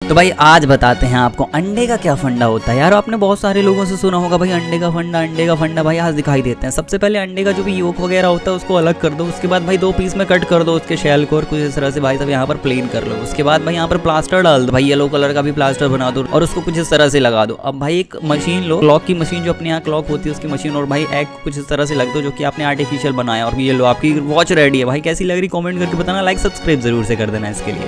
तो भाई आज बताते हैं आपको अंडे का क्या फंडा होता है। यार आपने बहुत सारे लोगों से सुना होगा भाई अंडे का फंडा भाई आज दिखाई देते हैं। सबसे पहले अंडे का जो भी योक वगैरह होता है उसको अलग कर दो। उसके बाद भाई 2 पीस में कट कर दो उसके शेल को और कुछ इस तरह से भाई सब यहाँ पर प्लेन कर लो। उसके बाद भाई यहाँ पर प्लास्टर डाल दो, भाई येलो कलर का भी प्लास्टर बना दो और उसको कुछ इस तरह से लगा दो। अब भाई एक मशीन लो, क्लॉक की मशीन जो अपने यहाँ क्लॉक होती है उसकी मशीन, और भाई एग कुछ इस तरह से लग दो जो कि आपने आर्टिफिशियल बनाया। और ये लो आपकी वॉच रेडी है। भाई कैसी लग रही कमेंट करके बताना, लाइक सब्सक्राइब जरूर से कर देना इसके लिए।